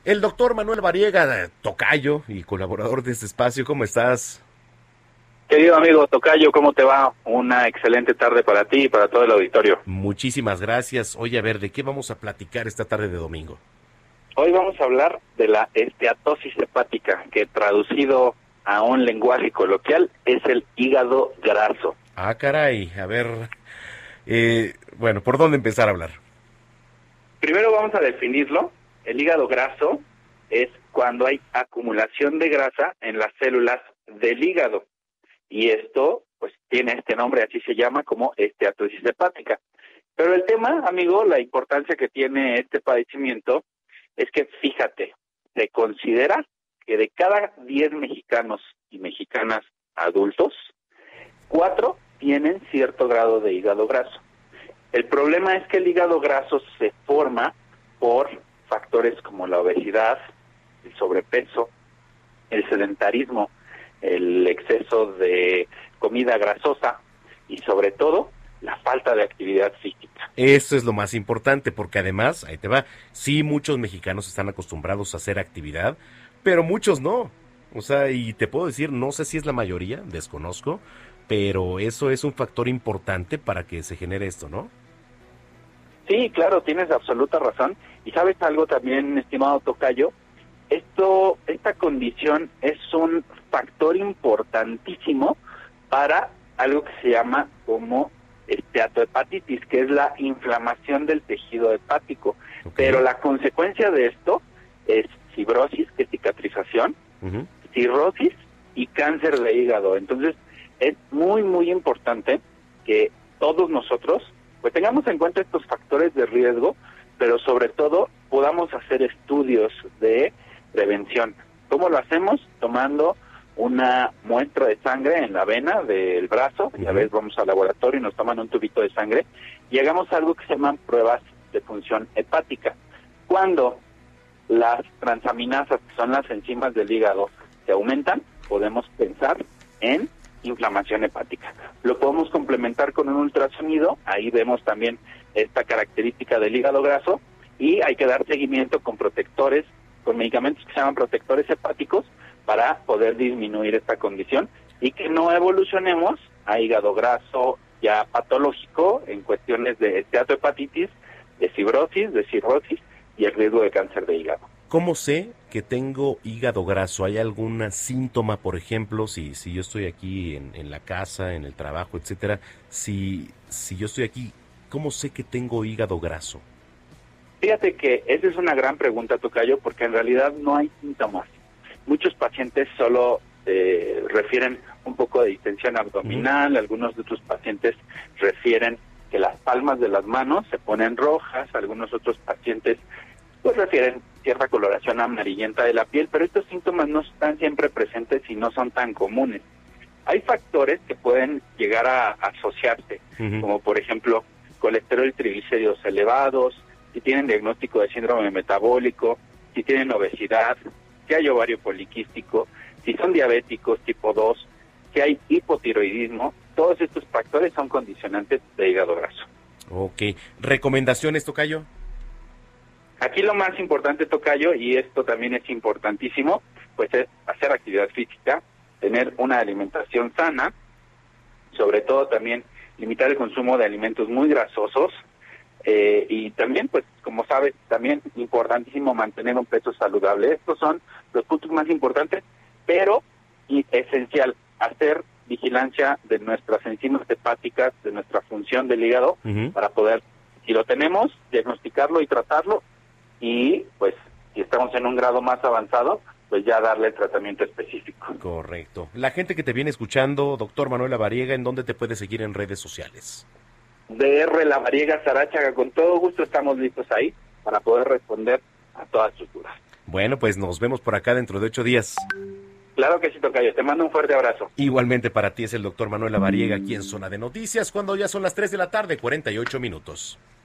El doctor Manuel Variega, tocayo y colaborador de este espacio, ¿cómo estás? Querido amigo Tocayo, ¿cómo te va? Una excelente tarde para ti y para todo el auditorio. Muchísimas gracias. Oye, a ver, ¿de qué vamos a platicar esta tarde de domingo? Hoy vamos a hablar de la esteatosis hepática, que traducido a un lenguaje coloquial es el hígado graso. Ah, caray, a ver, bueno, ¿por dónde empezar a hablar? Primero vamos a definirlo. El hígado graso es cuando hay acumulación de grasa en las células del hígado. Y esto, pues, tiene este nombre, así se llama, como esteatosis hepática. Pero el tema, amigo, la importancia que tiene este padecimiento es que, fíjate, se considera que de cada 10 mexicanos y mexicanas adultos, 4 tienen cierto grado de hígado graso. El problema es que el hígado graso se forma por factores como la obesidad, el sobrepeso, el sedentarismo, el exceso de comida grasosa y sobre todo la falta de actividad física. Eso es lo más importante, porque además, ahí te va, sí, muchos mexicanos están acostumbrados a hacer actividad, pero muchos no. O sea, y te puedo decir, no sé si es la mayoría, desconozco, pero eso es un factor importante para que se genere esto, ¿no? Sí, claro, tienes absoluta razón. Y sabes algo también, estimado Tocayo, esta condición es un factor importantísimo para algo que se llama como esteatohepatitis, que es la inflamación del tejido hepático. Ok. Pero la consecuencia de esto es fibrosis, que es cicatrización, Ujú. cirrosis y cáncer de hígado. Entonces, es muy, muy importante que todos nosotros pues tengamos en cuenta estos factores de riesgo, pero sobre todo podamos hacer estudios de prevención. ¿Cómo lo hacemos? Tomando una muestra de sangre en la vena del brazo, y a Ujú. veces vamos al laboratorio y nos toman un tubito de sangre, y hagamos algo que se llaman pruebas de función hepática. Cuando las transaminasas, que son las enzimas del hígado, se aumentan, podemos pensar en inflamación hepática. Lo podemos complementar con un ultrasonido, ahí vemos también esta característica del hígado graso, y hay que dar seguimiento con protectores, con medicamentos que se llaman protectores hepáticos, para poder disminuir esta condición y que no evolucionemos a hígado graso ya patológico en cuestiones de esteatohepatitis, de fibrosis, de cirrosis y el riesgo de cáncer de hígado. ¿Cómo sé que tengo hígado graso? ¿Hay algún síntoma, por ejemplo, si yo estoy aquí en la casa, en el trabajo, etcétera? Si yo estoy aquí, ¿cómo sé que tengo hígado graso? Fíjate que esa es una gran pregunta, Tocayo, porque en realidad no hay síntomas. Muchos pacientes solo refieren un poco de distensión Ujú. abdominal, algunos de otros pacientes refieren que las palmas de las manos se ponen rojas, algunos otros pacientes pues refieren cierta coloración amarillenta de la piel, pero estos síntomas no están siempre presentes y no son tan comunes. Hay factores que pueden llegar a asociarse, Ujú. como por ejemplo colesterol y triglicéridos elevados, si tienen diagnóstico de síndrome metabólico, si tienen obesidad, si hay ovario poliquístico, si son diabéticos tipo 2, si hay hipotiroidismo. Todos estos factores son condicionantes de hígado graso. Ok. ¿Recomendaciones, tocayo? Aquí lo más importante, Tocayo, y esto también es importantísimo, pues es hacer actividad física, tener una alimentación sana, sobre todo también limitar el consumo de alimentos muy grasosos, y también, pues, como sabes, también importantísimo mantener un peso saludable. Estos son los puntos más importantes, pero y esencial, hacer vigilancia de nuestras enzimas hepáticas, de nuestra función del hígado, Ujú. para poder, si lo tenemos, diagnosticarlo y tratarlo, y pues si estamos en un grado más avanzado, pues ya darle el tratamiento específico. Correcto. La gente que te viene escuchando, doctor Manuela Variega, ¿en dónde te puede seguir en redes sociales? DR La Variega Sarachaga, con todo gusto estamos listos ahí para poder responder a todas sus dudas. Bueno, pues nos vemos por acá dentro de 8 días. Claro que sí, Tocayo, te mando un fuerte abrazo. Igualmente para ti es el doctor Manuela Variega aquí en Zona de Noticias, cuando ya son las 3 de la tarde, 48 minutos.